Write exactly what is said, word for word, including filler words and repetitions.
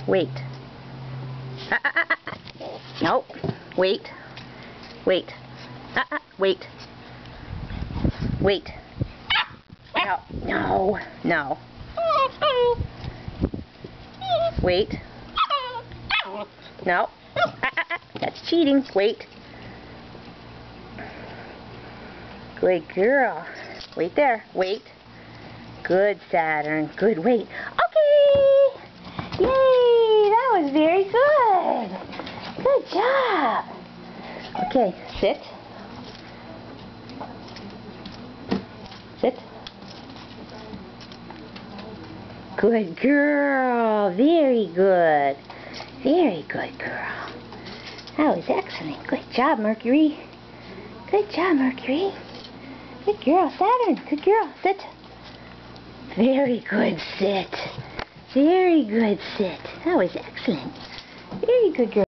Wait. Ah, ah, ah, ah. No. Wait. Wait. Ah, ah. Wait. Wait. No. No. No. Wait. No. Ah, ah, ah. That's cheating. Wait. Good girl. Wait there. Wait. Good, Saturn. Good. Wait. Okay. Yay! That was very good. Good job. Okay. Sit. Sit. Good girl. Very good. Very good girl. That was excellent. Good job, Mercury. Good job, Mercury. Good girl, Saturn. Good girl. Sit. Very good. Sit. Very good. Sit. That was excellent. Very good girl.